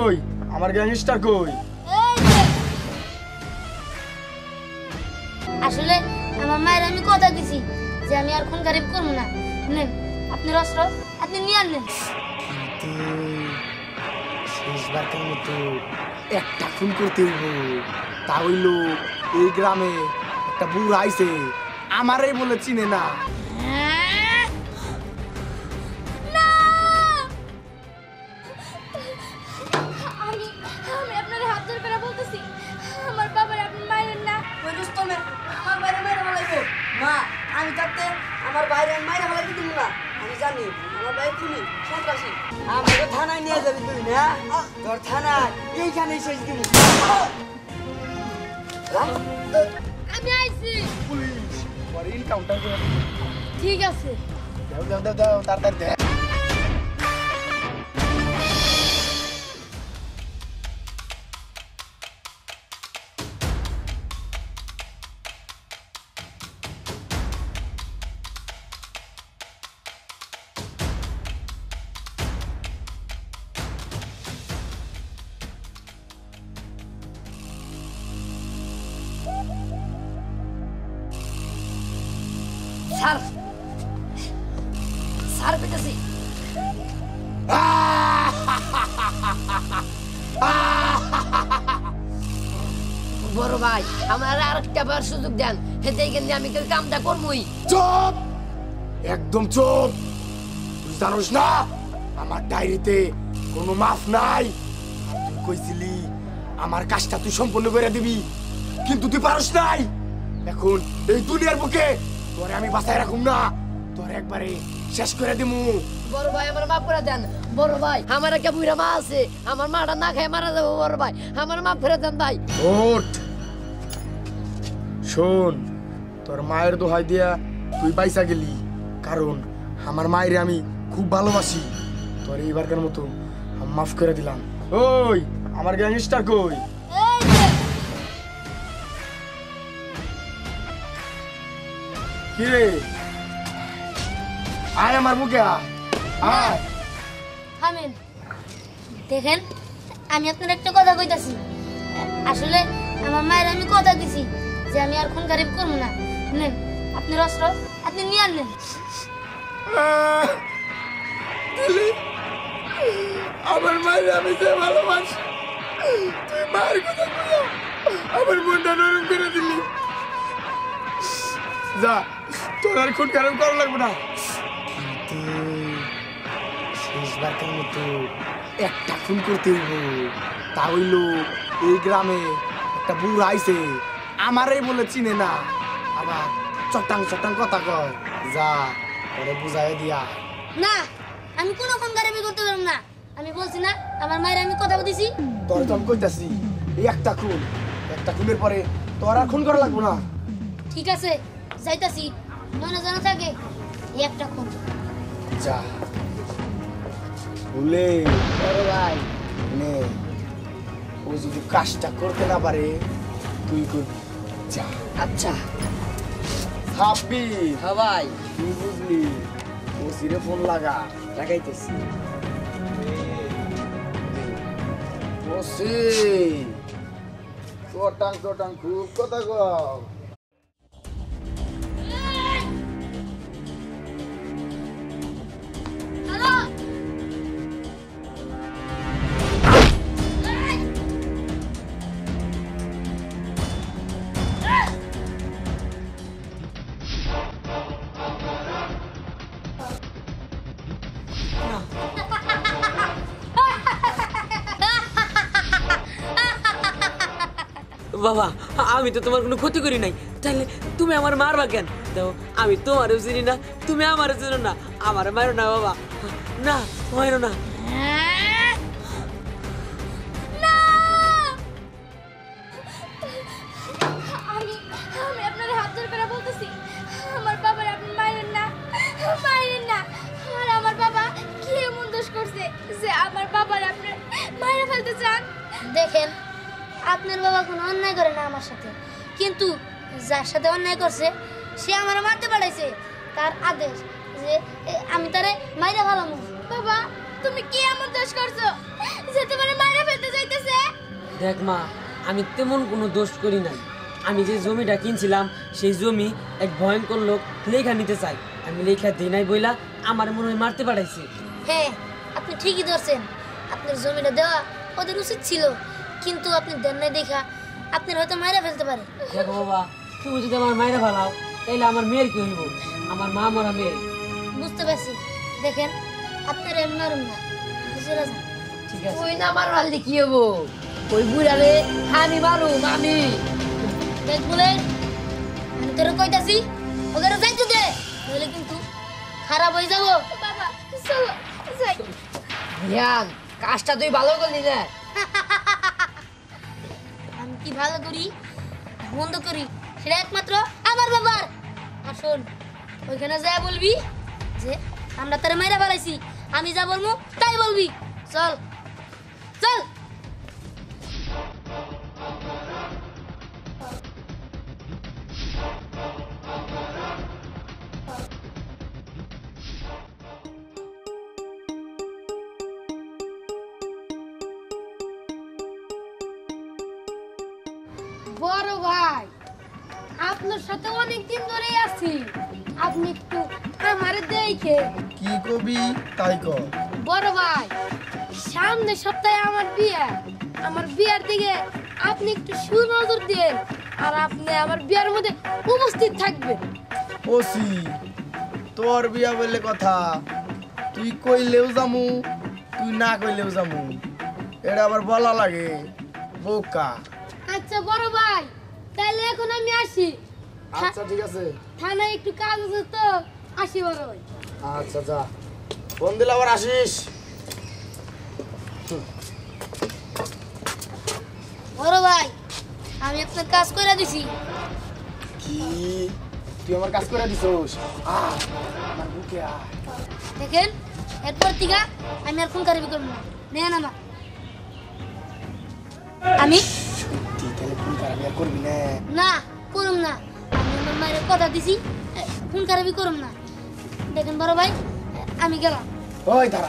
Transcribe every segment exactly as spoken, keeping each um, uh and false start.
ওই আমার গ্যাংস্টার কই? আসলে আমার মায়ের আমি কথা দিছি যে আমি আর খুন খারাপ করব না। নেন আপনার অস্ত্র, আপনি নিয়ে আনেন। শেষবার কেন তো একটা খুন করতে হইব, তা হইল এই গ্রামে একটা বুড়া আইছে আমারই বলে চিনে না। আমি আমি আপনার হাত ধরে করে বলতেছি আমার বাবার আপনি মায়ের না। ওই রুস্তমে আমার বাইরে মাইরা ফেলাইবো। মা আমি থাকতে আমার বাইরে মাইরা ফেলাইতে দিব না। আমি জানি আমার বাইরে খুনি সন্ত্রাসী। আমাকে থানায় নিয়ে যাবি তুই না? তোর থানায় এইখানেই শেষ দিব। আমি আইছি। পুলিশ ওর এনকাউন্টার করে ঠিক আছে। দাও দাও দাও দাও তাড়াতাড়ি দে। Sir sir পেতেছি। বড় ভাই আমার আরেকটা বার সুযোগ দেন, দেখেন আমি কামটা করবই। চুপ, একদম চুপ। তুই জানোস না আমার ডায়েরিতে কোনো মাফ নাই। তুই কইছিলি আমার কাজটা তুই সম্পূর্ণ করে দিবি, কিন্তু তুই পারস নাই। এখন এই দুনিয়ার বুকে তোরে আমি বাঁচায় রাখুম না, তোর একবারে শেষ করে দিমু। বড় ভাই আমার মাফ করে দেন। বড় ভাই আমার একটা বুড়া মা আছে, আমার মাটা না খায় মারা যাবো। বড় ভাই আমার মাফ করে দেন ভাই। ওঠ, শোন, তোর মায়ের দোহাই দিয়া তুই বাইসা গেলি, কারণ আমার মায়ের আমি খুব ভালোবাসি। তোর এইবারকার মতো আমি মাফ করে দিলাম। ওই আমার গ্যাংস্টার কই? কিরে আয় আমার বুকে আয় আয়। থামেন, দেখেন আমি আপনার একটা কথা কইতাছি। আসলে আমার মায়ের আমি কথা দিছি যে আমি আর খুন খারাপ করব না। নেন আপনার অস্ত্র, আপনি নিয়ে আনেন। দিলি আমার মায়ের আমি যে ভালোবাসি, তুই মায়ের কথা কইয়া আমার মনটা নরম করে দিলি। যা, তোর আর খুন খারাপ করা লাগবে না। শেষবার কেন তো একটা খুন করতে হইব, তা হইল এই গ্রামে একটা বুড়া আইছে আমারই বলে চিনে না, আবার চটাং চটাং কথা কয়। যা, ওরে বুঝাই দিয়া। না, আমি কোনো খুন খারাপি করতে পারব না। আমি বলছি না আমার মায়ের আমি কথা দিছি। তোর তো আমি কইতাছি এই একটা খুন, একটা খুনের পরে তোর আর খুন করা লাগবে না। ঠিক আছে, যাইতাছি। মনে জানা থাকে এই একটা খুন। যা বলে বড় ভাই নে, ও যদি কাজটা করতে না পারে তুই করবি। যা। আচ্ছা হাপি হ্যাঁ ভাই। তুই বুঝলি, ও সিরে ফোন লাগা, লাগাইতেছি। ওসি চটাং চটাং খুব কথা কও। বাবা আমি তো তোমার কোনো ক্ষতি করি নাই, তাহলে তুমি আমার মারবা কেন? দাও, আমি তোমারও চিনি না, তুমি আমারও চিনো না, আমার মারো না বাবা, না মারো না। আমি আমি আপনার হাত ধরে করে বলতেছি আমার বাবার আপনি মারেন না, মারেন না। আর আমার বাবা কি এমন দোষ করছে যে আমার বাবার আপনি মাইরে ফেলতে চান? দেখেন, আপনার বাবা কোনো অন্যায় করে না আমার সাথে, কিন্তু যার সাথে অন্যায় করছে সে আমার মারতে পাঠাইছে। তার আদেশ যে আমি তারে মাইরে ফেলামু। বাবা তুমি কি এমন দোষ করছো যে তোমারে মাইরে ফেলতে দেখ মা, আমি তেমন কোনো দোষ করি নাই। আমি যে জমিটা কিনছিলাম সেই জমি এক ভয়ঙ্কর লোক লেখা নিতে চাই, আমি লেখা দিই নাই বইলা আমার মনে হয় মারতে পাঠাইছে। হ্যাঁ, আপনি ঠিকই ধরছেন। আপনার জমিটা দেওয়া ওদের উচিত ছিল, কিন্তু আপনি দেন নাই দেখা আপনার হয়তো মাইরা ফেলতে পারে। দেখো বাবা, তুমি যদি আমার মায়েরা ভালাও তাইলে আমার মেয়ের কি হইব? আমার মা মরা মেয়ে। বুঝতে পারছি। দেখেন, আপনার এমন নরম না, চলে যান। ঠিক আছে। ওই না মারবার কি হবো? ওই বুড়ারে আমি মারুম আমি। দেখ বলে আমি তোরা কইতাছি, ওদের যাইতে দে, নইলে কিন্তু খারাপ হয়ে যাবো। বাবা চলো যাই। ধ্যান, কাজটা তুই ভালো করলি না। আমি কি ভালো করি বন্ধ করি সেটা একমাত্র আমার বাবার। আর শোন, ওইখানে যা বলবি যে আমরা তারা মেরে ফেলাইছি, আমি যা বলবো তাই বলবি। চল চল। বড় ভাই, আপনার সাথে অনেক দিন ধরেই আছি, আপনি একটু আমারে দেখে। কি কবি তাই কর। বড় ভাই, সামনের সপ্তাহে আমার বিয়ে, আমার বিয়ের দিকে আপনি একটু সুনজর দেন, আর আপনি আমার বিয়ের মধ্যে উপস্থিত থাকবেন। ওসি তোর বিয়া বললে কথা, তুই কইলেও যামু, তুই না কইলেও যামু, এটা আবার বলা লাগে বোকা। আচ্ছা বড় ভাই, তাহলে এখন আমি আসি। আচ্ছা ঠিক আছে। থানায় একটু কাজ আছে তো, আসি বড় ভাই। আচ্ছা যা, ফোন দিলে আবার আসিস। বড় ভাই, আমি আপনার কাজ করে দিছি। কি তুই আমার কাজ করে দিছস? আয় আমার বুকে আয়। দেখেন, এরপর থেকে আমি আর ফোন কারবি করবো না। নেন আমার। আমি তুই তাহলে ফোন খারাপ আর করবি না? না করুম না। আমি আমার মায়ের কথা দিছি, ফোন কারবি করুম না। দেখেন বড় ভাই, আমি গেলাম। ওই দাঁড়া।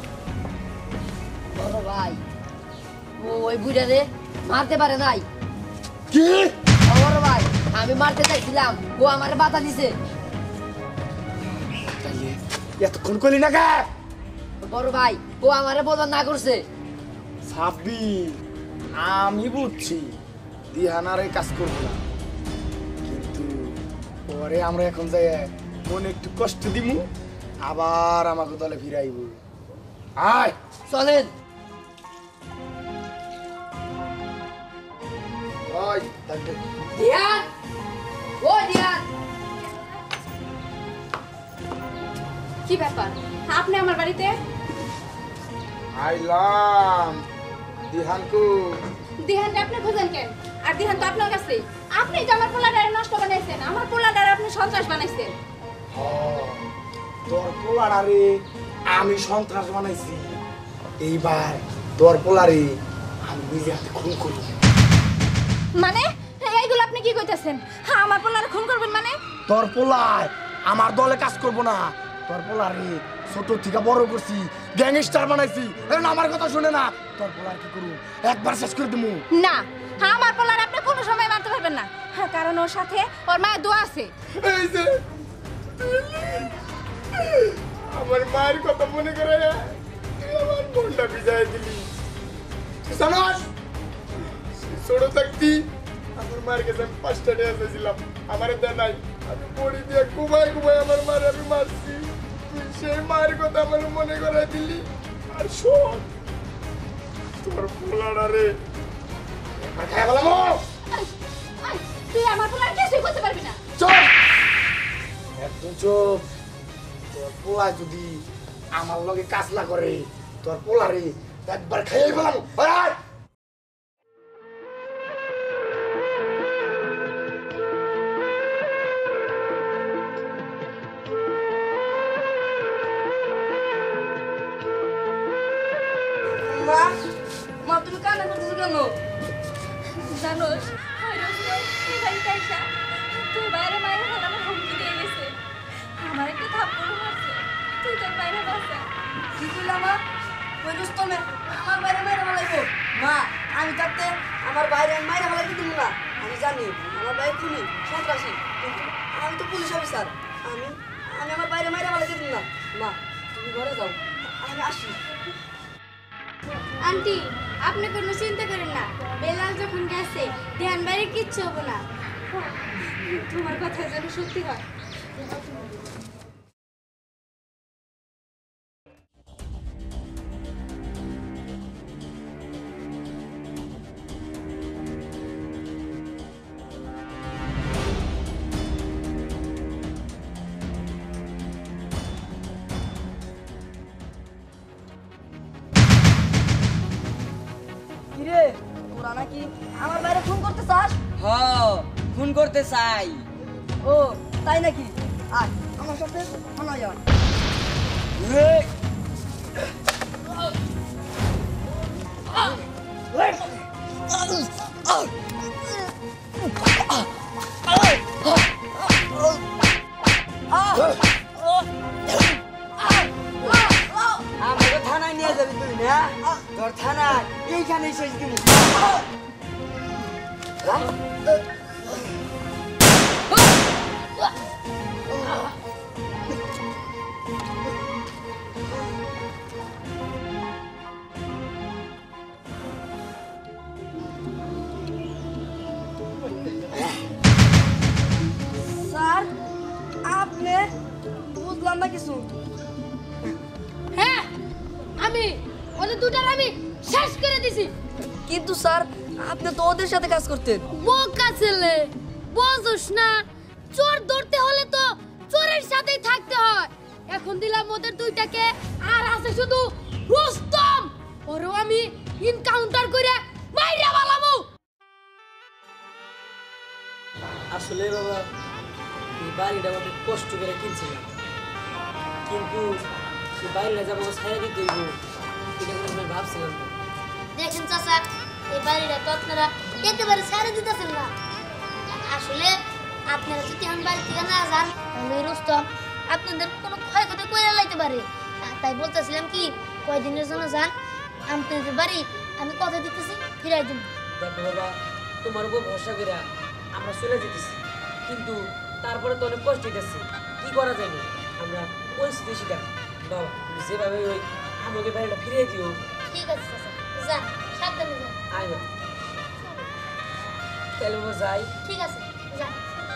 বড় ভাই, ও ওই বুড়ারে মারতে পারে নাই। কি? ও বড় ভাই, আমি মারতে চাইছিলাম, ও আমার বাধা দিছে। তাহলে এতক্ষণ করলি না কে? বড় ভাই, ও আমারে বদন না করছে। সাব্বি, আমি বুঝছি দিহানারে কাজ করবো না, কিন্তু পরে আমরা এখন যাই মনে একটু কষ্ট দিমু, আবার আমাকে দলে ফিরাইব। আয় চলেন। ওই থাকবে। ধ্যান, ও ধ্যান। কি ব্যাপার, আপনি আমার বাড়িতে? আইলাম দিহানকু। দিহানটা আপনি খোঁজেন কেন? আর দিহান তো আপনার কাছে। আপনি তো আমার পোলাটারে নষ্ট বানাইছেন, আমার পোলাটারে আপনি সন্ত্রাস বানাইছেন। হ, তোর পোলারে আমি সন্ত্রাস বানাইছি, এইবার তোর পোলারে আমি নিজে হাতে খুন করি। মানে এইগুলো আপনি কি কইতাছেন? হ্যাঁ, আমার পোলারে খুন করবেন মানে? তোর পোলায় আমার দলে কাজ করবো না, তোর পোলারে ছোট থেকে বড় করছি, গ্যাংস্টার বানাইছি, এখন আমার কথা শুনে না। তোর পোলার কি করু, একবার শেষ করে দিমু। না, হ্যাঁ, আমার পোলারে আপনি কোনো সময় মারতে পারবেন না। হ্যাঁ, কারণ ওর সাথে ওর মায়ের দোয়া আছে। এই যে আমার মায়ের কথা মনে করে তুই আমার বোনটা বিজয় দিলি। জানাস ছোট থাকতি আমার মায়ের কাছে আমি পাঁচটা নিয়ে এসেছিলাম, আমার দেয় নাই, আমি বড়ি দিয়ে কুবাই কুবাই আমার মার আমি মারছি। তুই সেই মায়ের কথা আমার মনে করে দিলি। আর শোন, তোর পোলাটা রে এবার খাই বলাম। তুই আমার পোলারে কিছুই করতে পারবি না। চুপ, একদম চুপ। তোর পোলা যদি আমার লগে কাজ না করে, তোর পোলারে একবার খেয়ে ফেলাম। মা, মা তুমি কান্না করতেছো কেন? জানোস, তুই বাইরে বাইরে আমার হুমকি দিয়ে গেছে, আমার একটা থাপ্পড় মারছে, তুই তোর বাইরে বাসা। কি করলাম মা? ওই রুস্তমে আমার বাইরে মেরে ফেলাইবো। মা, আমি থাকতে চাপতে আমার বাইরে আমি মাইরা ফেলাই দিতে না আমি জানি আমার ভাই খুনি সন্ত্রাসী কিন্তু আমি তো পুলিশ অফিসার আমি আমি আমার বাইরে মাইরা ফেলাই দিতে না মা তুমি ঘরে যাও আমি আসি আন্টি আপনি কোনো চিন্তা করেন না বেলাল যখন গেছে ধ্যান বাইরে কিচ্ছু হবো না তোমার কথা যেন সত্যি হয় কিরে তোরা নাকি আমার বাইরে ফোন করতে চাস হ খুন করতে চাই। ও তাই নাকি আয় আমার সাথে থানায় আয় আমাকে থানায় নিয়ে যাবি তুই না তোর থানায় এইখানেই শেষ দিবি স্যার আপনি বুঝলাম না কিছু হ্যাঁ আমি ওদের দুটার আমি শেষ করে দিছি। কিন্তু স্যার আপনি তো ওদের সাথে কাজ করতেন বোকা ছেলে বুঝোস না চোর ধরতে হলে তো চোরের সাথেই থাকতে হয়। এখন দিলাম ওদের দুইটাকে আর আছে শুধু রুস্তম ওরও আমি এনকাউন্টার করে মাইরা বালামু। আসলে বাবা এই বাড়িটা অনেক কষ্ট করে কিনছিলাম কিন্তু সে বাড়িটা যাবো ছায়া দিতে হইব এটা কোনো সময় ভাবছিলাম না। দেখেন চাচা এই বাড়িটা তো আপনারা একেবারে ছেড়ে দিতেছেন না। আসলে আপনারা যদি আমার বাড়ি থেকে না যান তাহলে রুস্তম আপনাদের কোনো ক্ষয়ক্ষতি করে লাইতে পারে। তাই বলতেছিলাম কি কয়দিনের জন্য যান আপনাদের বাড়ি আমি কথা দিতেছি ফিরাই দিব। দেখো বাবা তোমার উপর ভরসা করে আমরা চলে যেতেছি কিন্তু তারপরে তো অনেক কষ্ট হইতেছে কি করা যায় না আমরা পরিস্থিতি শিকার বাবা তুমি যেভাবে ওই আমাকে বাড়িটা ফিরিয়ে দিও। ঠিক আছে চাচা যান সাবধানে যান। আয় না তাহলে বাবা যাই। ঠিক আছে যান।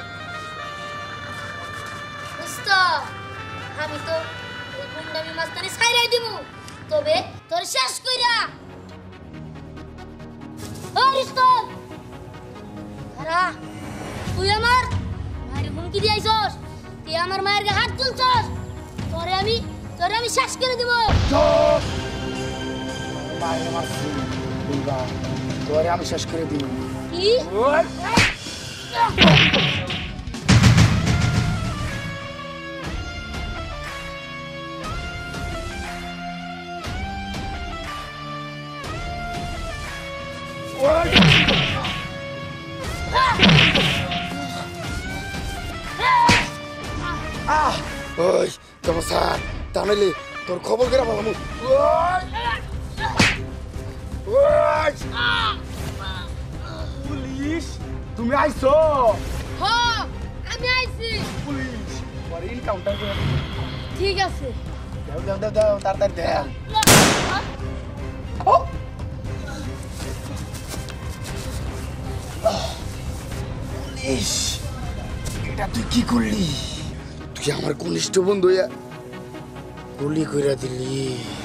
দোস্ত আমি তো ওই গুন্ডামি মাস্তানি ছাইরাই দিব তবে তোর শেষ কইরা ও রিস্তম আরা তুই আমার মায়ের হুমকি দিয়েছস তুই আমার মায়ের গায়ে হাত তুলছস তোরে আমি তোরে আমি শেষ করে দিব। চুপ! মায়ের মারছি বুলবা তোরে আমি শেষ করে দিই কি ওই! ওই! আহ ওই তোমার স্যার তা নইলে তোর খবর করে বললাম পুলিশ তুমি আইছো হ আমি আইছি। পুলিশ পরে এনকাউন্টার করে ঠিক আছে দাও দাও দাও দাও তাড়াতাড়ি দেন ও পুলিশ এটা তুই কি করলি তুই আমার ঘনিষ্ঠ বন্ধু গুলি কইরা দিলি